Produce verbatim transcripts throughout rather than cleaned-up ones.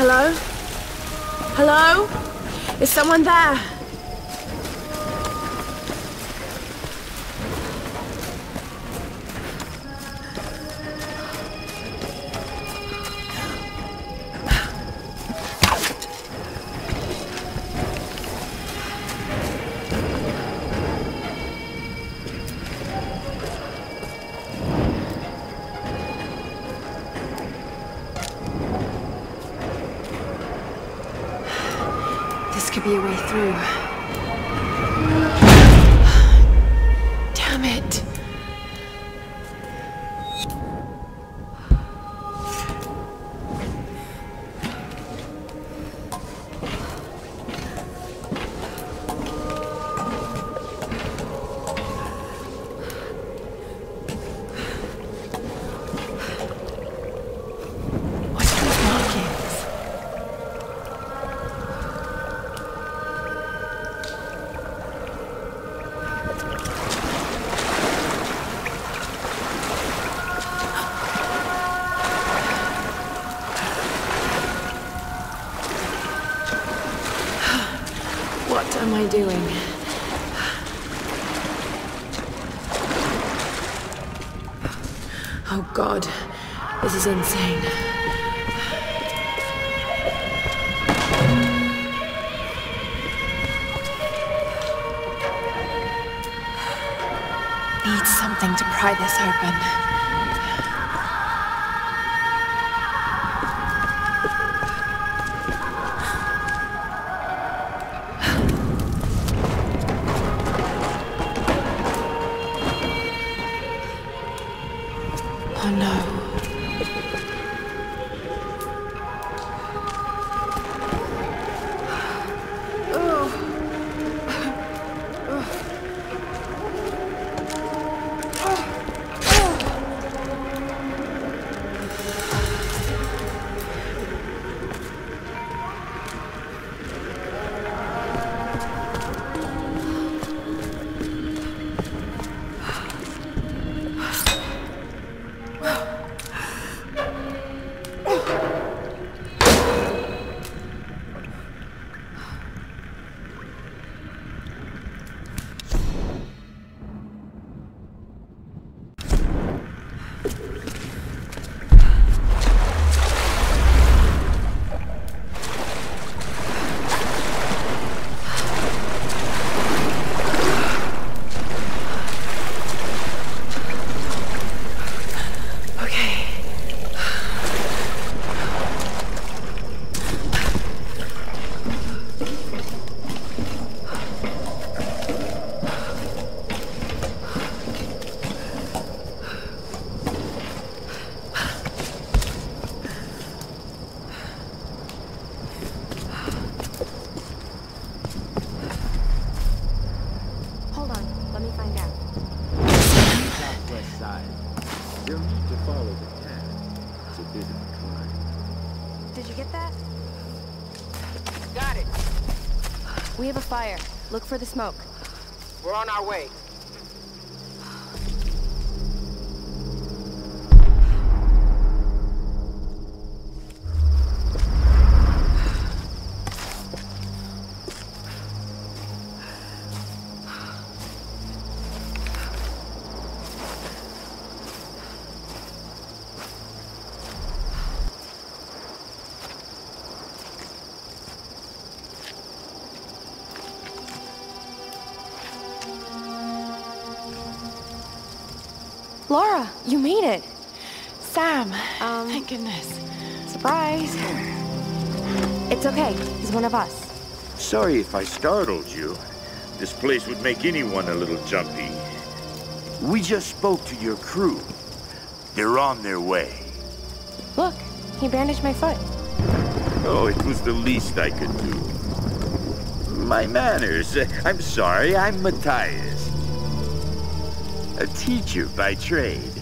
Hello? Hello? Is someone there? Could be a way through. Damn it. What am I doing? Oh God, this is insane. Need something to pry this open. Oh no. Did you get that? Got it. We have a fire. Look for the smoke. We're on our way. Laura, you made it. Sam, Um, thank goodness. Surprise. It's okay. He's one of us. Sorry if I startled you. This place would make anyone a little jumpy. We just spoke to your crew. They're on their way. Look, he bandaged my foot. Oh, it was the least I could do. My manners. I'm sorry, I'm Matthias. A teacher by trade.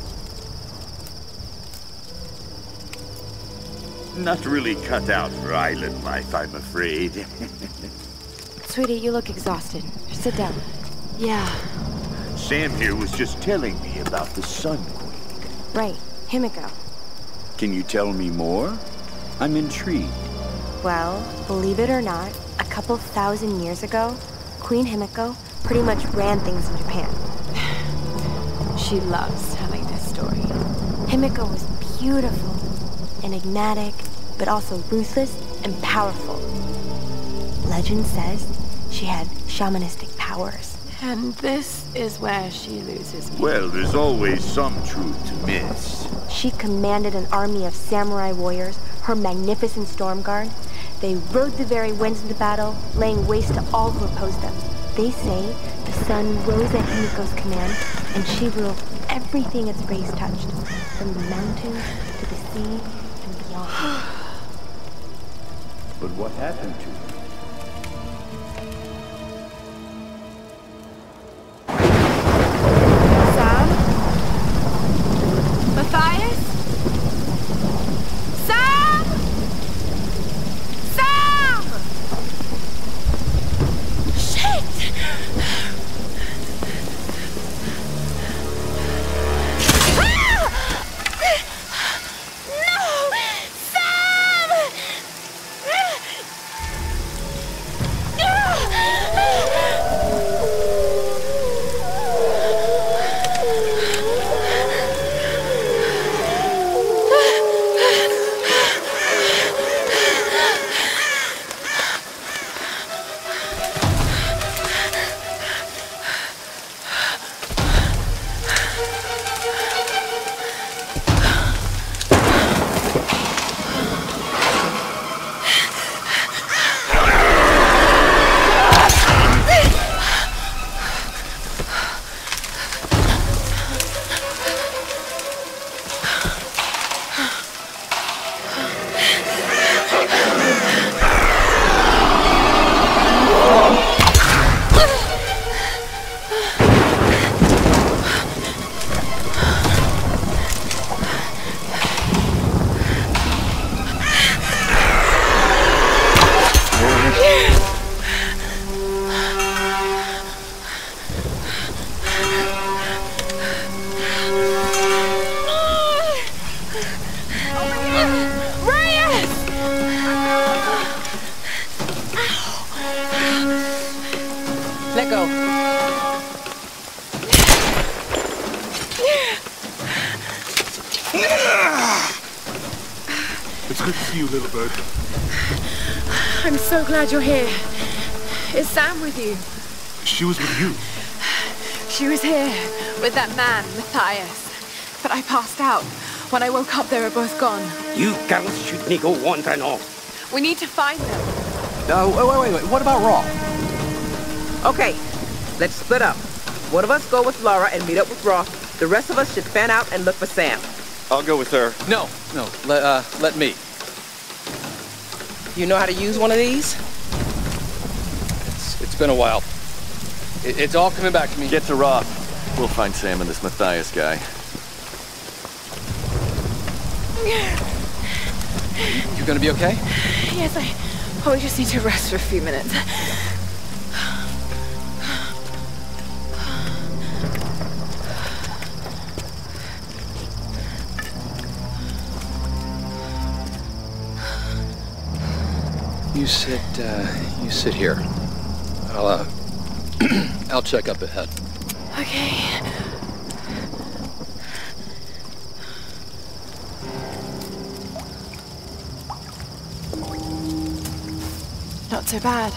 Not really cut out for island life, I'm afraid. Sweetie, you look exhausted. Sit down. Yeah. Sam here was just telling me about the Sun Queen. Right. Himiko. Can you tell me more? I'm intrigued. Well, believe it or not, a couple thousand years ago, Queen Himiko pretty much ran things in Japan. She loves telling this story. Himiko was beautiful, enigmatic, but also ruthless and powerful. Legend says she had shamanistic powers. And this is where she loses me. Well, there's always some truth to miss. She commanded an army of samurai warriors, her magnificent storm guard. They rode the very winds into battle, laying waste to all who opposed them. They say the sun rose at Himiko's command, and she ruled everything its rays touched, from the mountains to the sea and beyond. But what happened to her? Sam? Matthias? Sam! Sam! Shit! Let go. It's good to see you, little bird. I'm so glad you're here. Is Sam with you? She was with you. She was here with that man, Matthias. But I passed out. When I woke up, they were both gone. You girls should need go want to know. We need to find them. No, wait, wait, wait, wait. What about Raw? Okay, let's split up. One of us go with Laura and meet up with Roth. The rest of us should fan out and look for Sam. I'll go with her. No, no, let, uh, let me. You know how to use one of these? It's, it's been a while. It, it's all coming back to me. Get to Roth. We'll find Sam and this Matthias guy. You gonna be okay? Yes, I probably just need to rest for a few minutes. You sit, uh, you sit here. I'll, uh, I'll check up ahead. Okay. Not so bad.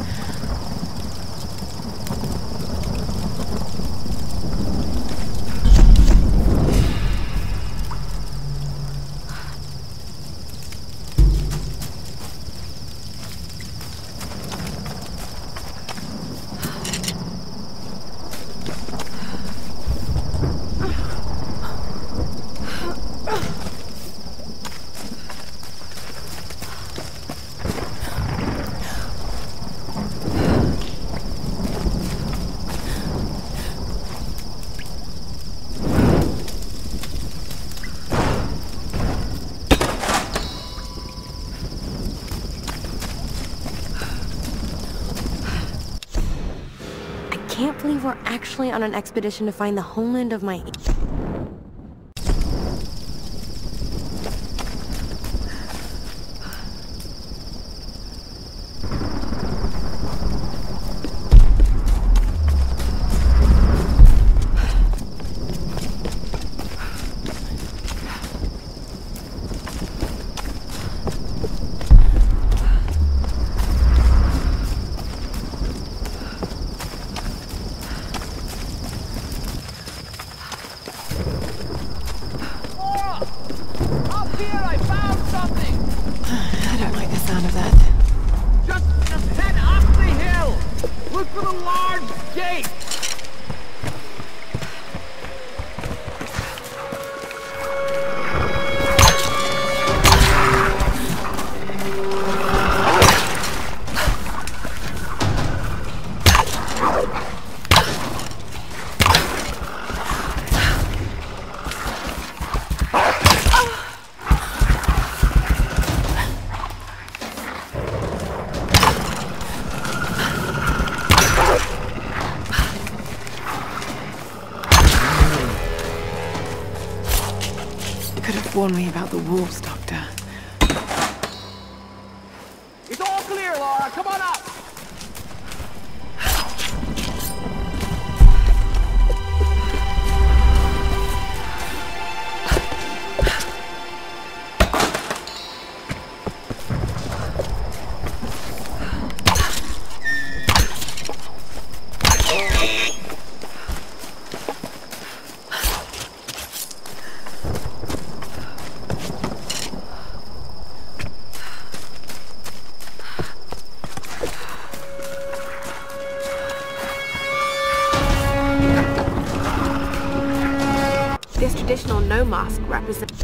I can't believe we're actually on an expedition to find the homeland of my... sound of that. Just, just head up the hill! Look for the large gate! Warn me about the wolves, Doctor. It's all clear, Laura. Come on up! This traditional no mask represents...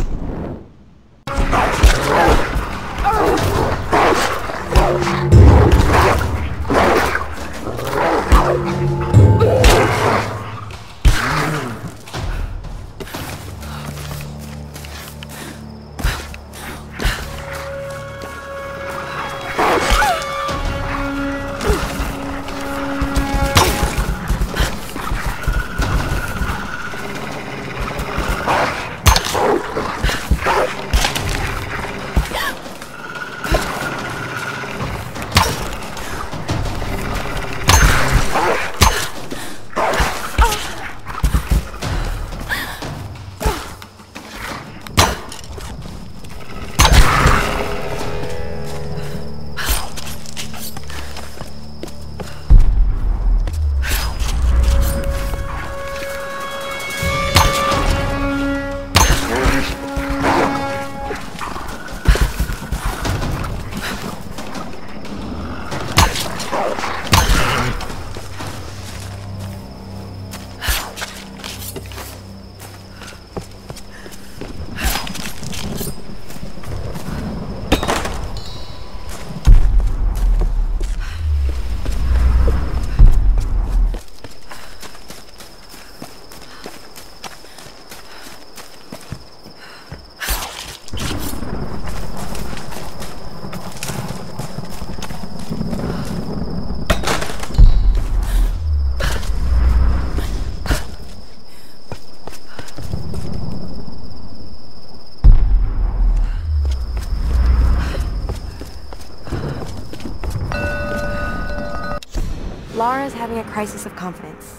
Lara's having a crisis of confidence.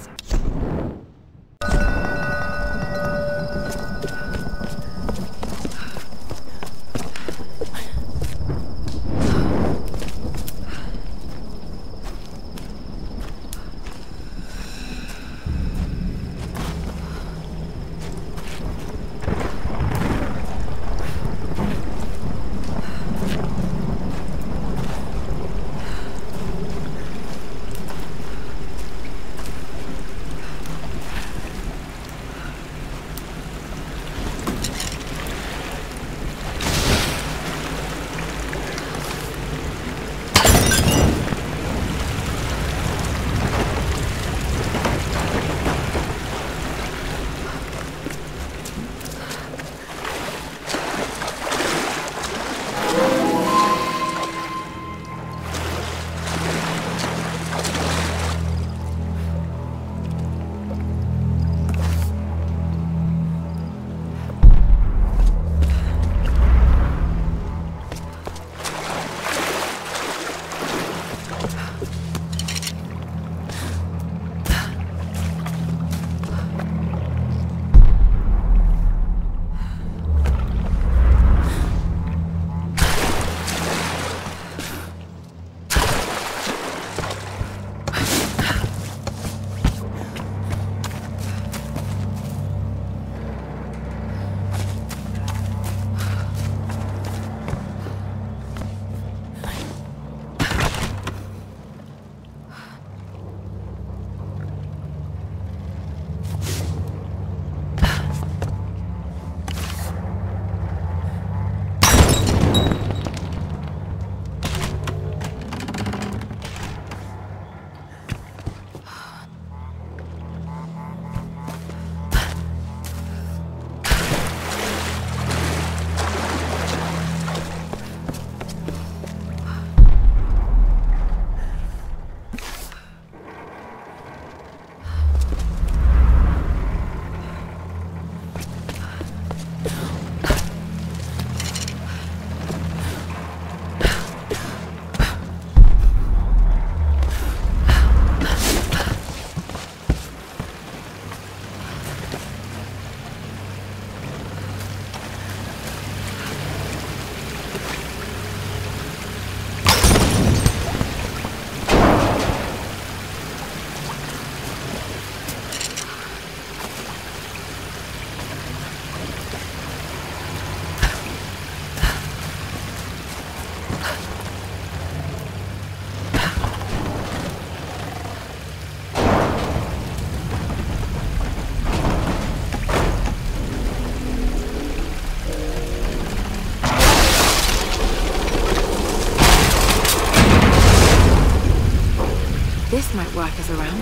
around.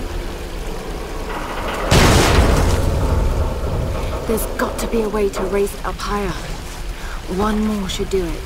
There's got to be a way to raise it up higher. One more should do it.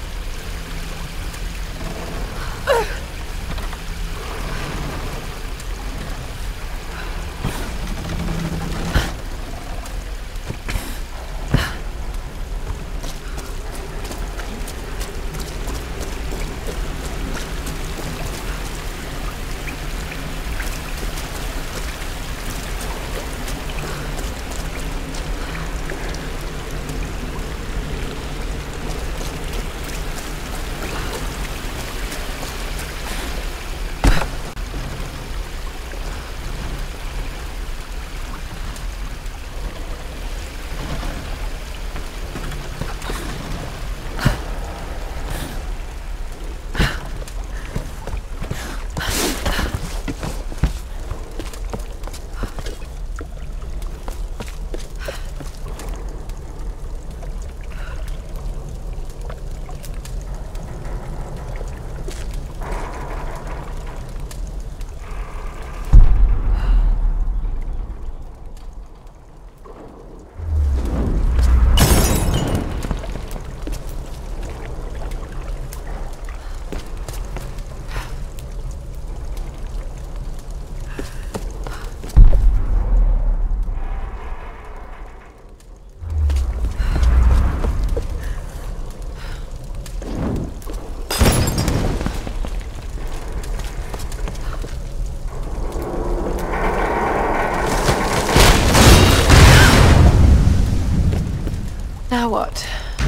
Now what?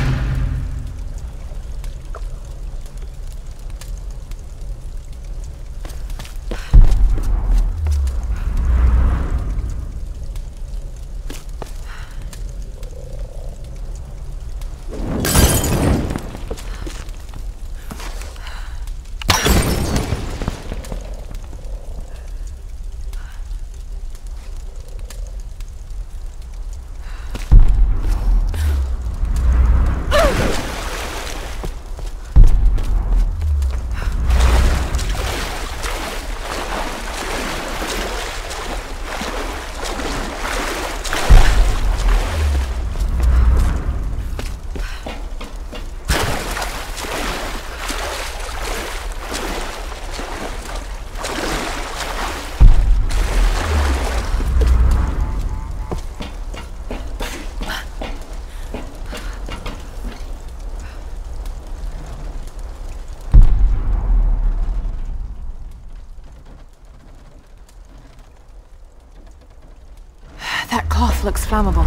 That cloth looks flammable.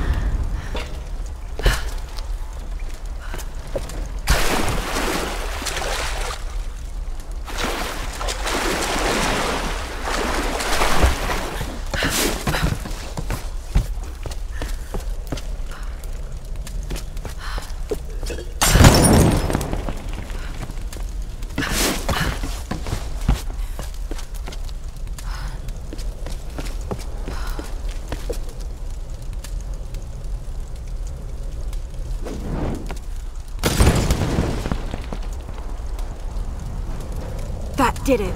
That did it.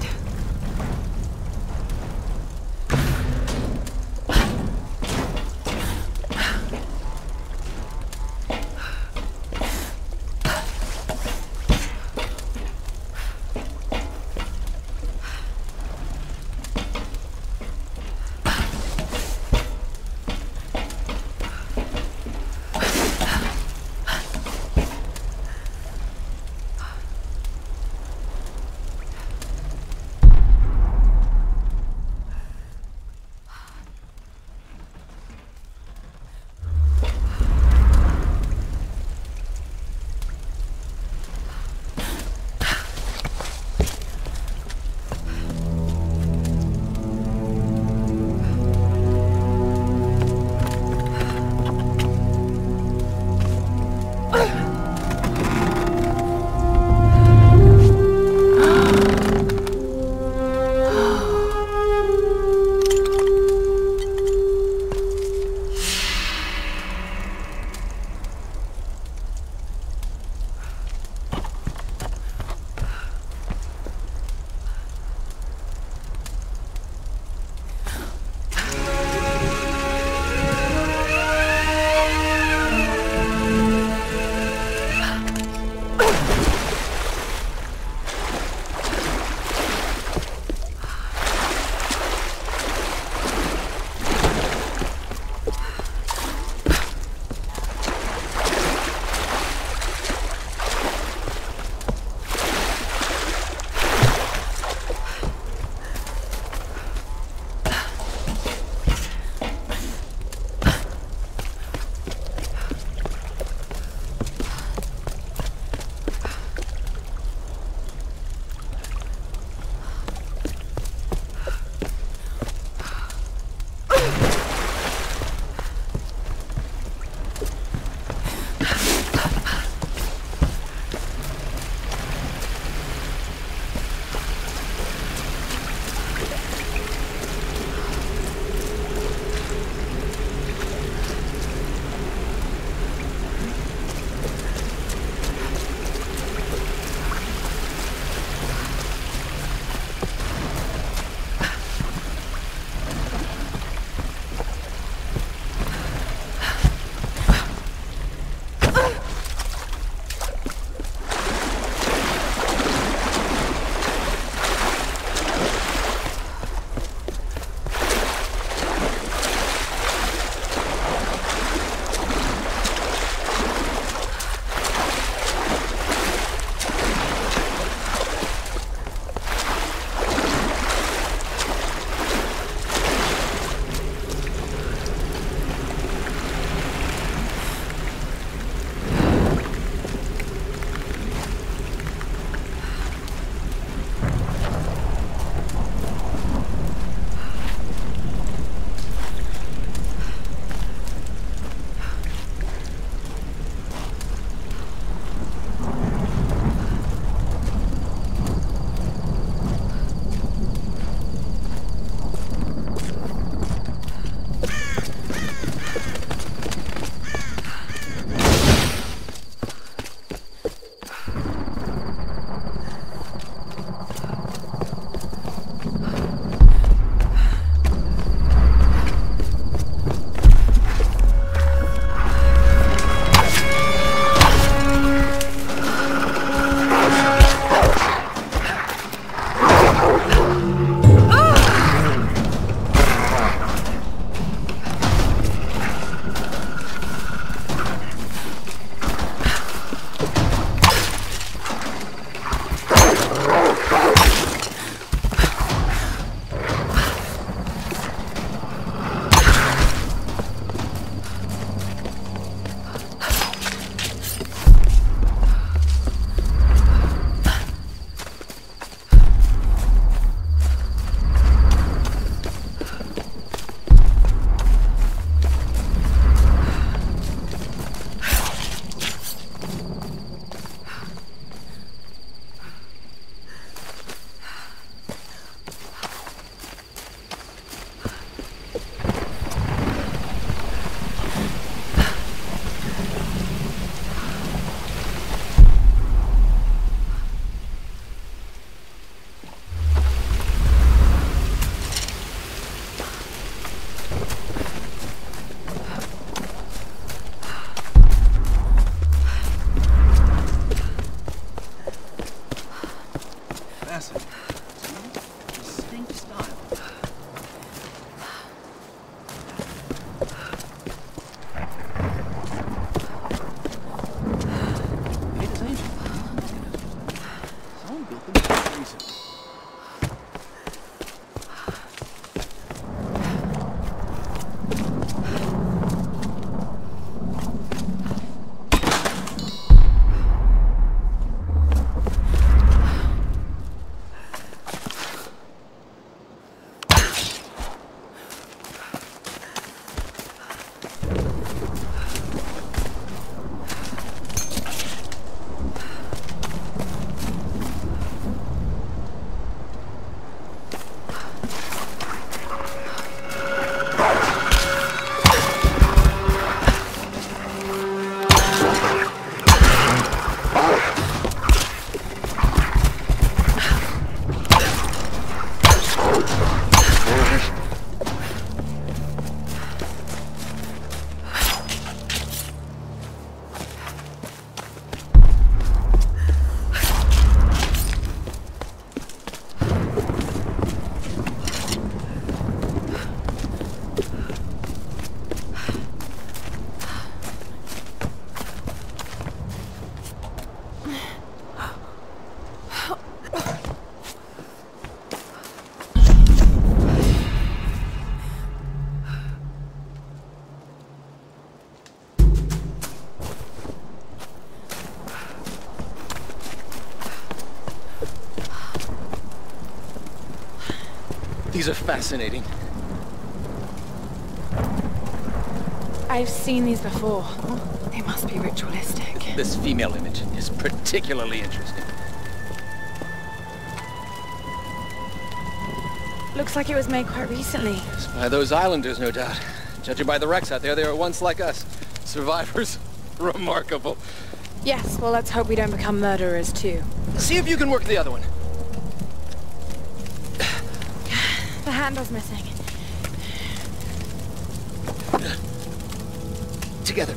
These are fascinating. I've seen these before. They must be ritualistic. This female image is particularly interesting. Looks like it was made quite recently. It's by those islanders, no doubt. Judging by the wrecks out there, they were once like us. Survivors. Remarkable. Yes, well, let's hope we don't become murderers, too. See if you can work the other one. The handle's missing. Together.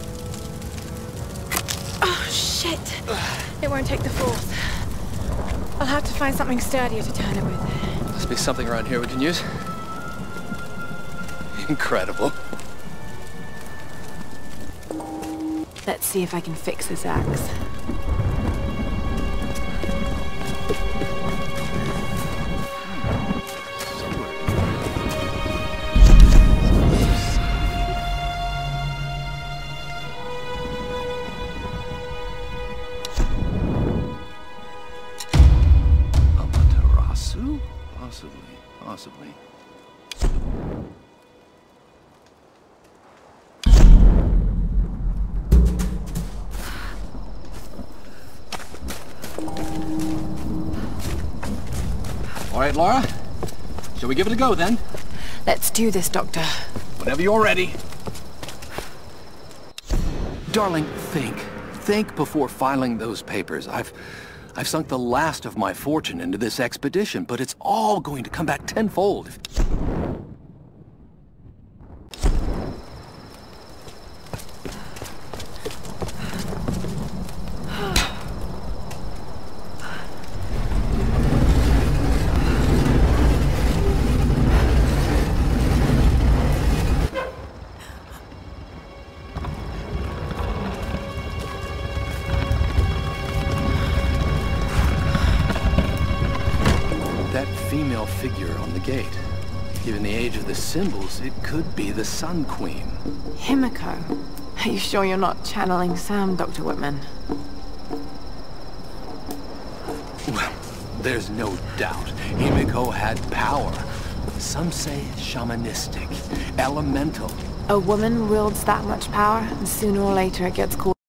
Oh, shit. It won't take the force. I'll have to find something sturdier to turn it with. Must be something around here we can use. Incredible. Let's see if I can fix this axe. Amaterasu? Possibly, possibly. All right, Lara. Shall we give it a go, then? Let's do this, Doctor. Whenever you're ready. Darling, think. Think before filing those papers. I've... I've sunk the last of my fortune into this expedition, but it's all going to come back tenfold. If... That female figure on the gate. Given the age of the symbols, it could be the Sun Queen. Himiko. Are you sure you're not channeling Sam, Doctor Whitman? Well, there's no doubt. Himiko had power. Some say shamanistic, elemental. A woman wields that much power, and sooner or later it gets called